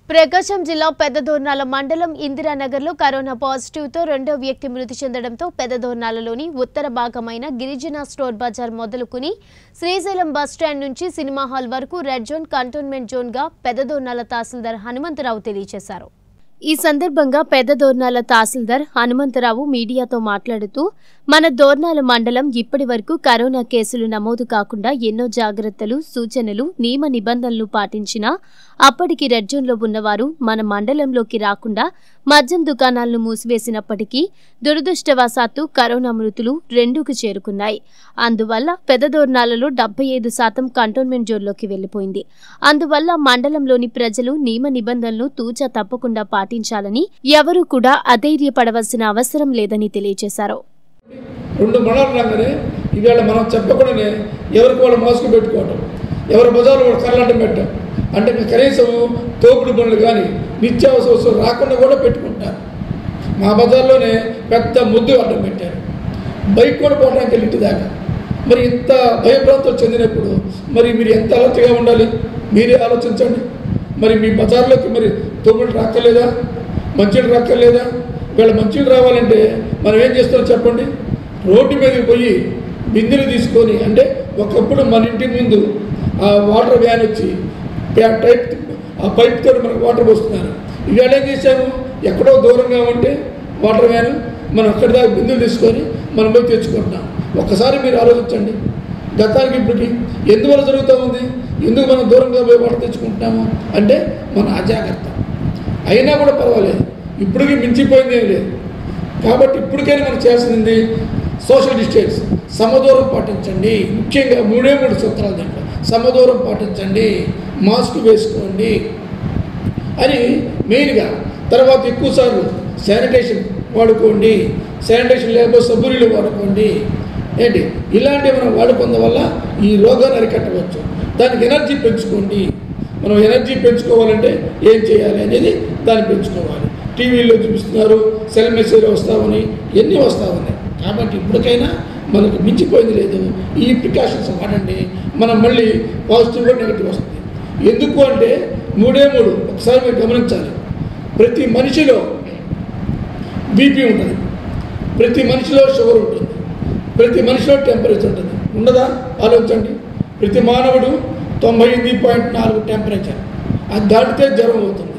ప్రకాశం జిల్లా పెద్దదోర్నాల మండలం ఇందిరానగర్లో కరోనా పాజిటివ్తో రెండో వ్యక్తి మృతి చెందడంతో పెద్దదోర్నాలలోని ఉత్తర భాగమైన గిరిజన స్టోర్ బజార్ మొదలుకుని శ్రీశైలం బస్టాండ్ నుంచి సినిమా హాల్ వరకు రెడ్ జోన్ కంటోన్మెంట్ జోన్గా పెద్దదోర్నాల తహసీల్దార్ హనుమంతరావు తెలియజేశారు। ఈ సందర్భంగా పెద్దదోర్నాల తహసీల్దార్ హనుమంతరావు మీడియాతో మాట్లాడుతూ మన దోర్నాల మండలం ఇప్పటి వరకు కరోనా కేసులు నమోదు కాకుండా ఎన్నో జాగ్రత్తలు సూచనలు నియమ నిబంధనలు పాటించినా అప్పటికి రెడ్ జోన్లో ఉన్నవారు మన మండలంలోకి రాకుండా మద్యం దుకాణాలను మూసివేసినప్పటికీ దురదృష్టవశాత్తు కరోనా మృతులు 2కు చేరుకున్నాయి। అందువల్ల పెద్దదోర్నాలలో 75% కంటోన్మెంట్ జోన్లోకి వెళ్లిపోయింది। అందువల్ల మండలంలోని ప్రజలు నియమ నిబంధనలు తూచా తప్పకుండా పాటించాలని ఎవరూ కూడా అధైర్యపడవలసిన అవసరం లేదని తెలియజేశారు। రెండు మండలాలనే ఇవాళ మనం చెప్పకుండానే ఎవరికి వాళ్ళు మాస్క్ పెట్టుకోవడం, ఎవరి బజార్లో కూడా కర్లాటం పెట్టడం, అంటే కనీసం తోపుడు బండ్లు కానీ నిత్యావసర వస్తువులు రాకుండా కూడా పెట్టుకుంటారు। మా బజార్లోనే పెద్ద ముద్దు అడ్డం పెట్టారు, బైక్ కూడా పోవడానికి వెళ్ళి దాకా। మరి ఇంత భయభ్రాంతం చెందినప్పుడు మరి మీరు ఎంత అలర్ట్గా ఉండాలి మీరే ఆలోచించండి। మరి మీ బజార్లోకి మరి తోపుడు రాక్కర్లేదా, మంచినీళ్ళు రాక్కర్లేదా? వీళ్ళ మంచినీళ్ళు రావాలంటే మనం ఏం చేస్తామో చెప్పండి, రోడ్డు మీదకి పోయి బిందెలు తీసుకొని, అంటే ఒకప్పుడు మన ఇంటి ముందు ఆ వాటర్ వ్యాన్ వచ్చి ఆ పైప్తో మనకు వాటర్ పోస్తున్నారు। ఇవాళ ఏం చేశాము, ఎక్కడో దూరంగా ఉంటే వాటర్ వ్యాన్ మనం అక్కడి దాకా బిందెలు తీసుకొని మనం పోయి తెచ్చుకుంటున్నాం। ఒక్కసారి మీరు ఆలోచించండి, గతానికి ఇప్పటికి ఎందువల్ల జరుగుతూ ఉంది, ఎందుకు మనం దూరంగా పోయి వాటర్ తెచ్చుకుంటున్నాము అంటే మన అజాగ్రత్త। అయినా కూడా పర్వాలేదు, ఇప్పటికీ మించిపోయింది ఏం లేదు। కాబట్టి ఇప్పటికైనా మనం చేయాల్సింది సోషల్ డిస్టెన్స్, సమదూరం పాటించండి। ముఖ్యంగా 3 సూత్రాలు దాంట్లో సమదూరం పాటించండి, మాస్క్ వేసుకోండి అని మెయిన్గా। తర్వాత ఎక్కువసార్లు శానిటేషన్ వాడుకోండి, శానిటేషన్ లేకపోతే సబ్బు నీళ్ళు వాడుకోండి। ఏంటి ఇలాంటివి మనం వాడుకోవడం వల్ల ఈ రోగాన్ని అరికట్టవచ్చు। దానికి ఎనర్జీ పెంచుకోండి। మనం ఎనర్జీ పెంచుకోవాలంటే ఏం చేయాలి అనేది దాన్ని పెంచుకోవాలి। టీవీలో చూపిస్తున్నారు, సెల్ మెసేజ్ వస్తామని, ఎన్ని వస్తూ ఉన్నాయి। కాబట్టి ఇప్పటికైనా మనకు మించిపోయింది లేదు, ఈ ప్రికాషన్స్ వాడండి, మనం మళ్ళీ పాజిటివ్ నెగిటివ్ వస్తుంది। ఎందుకు అంటే 3 ఒకసారి మీరు గమనించాలి, ప్రతి మనిషిలో బీపీ ఉంటుంది, ప్రతి మనిషిలో షుగర్ ఉంటుంది, ప్రతి మనిషిలో టెంపరేచర్ ఉంటుంది, ఉండదా? ఆలోచించండి। ప్రతి మానవుడు 98.4 టెంపరేచర్, అది దాటితే జ్వరం అవుతుంది।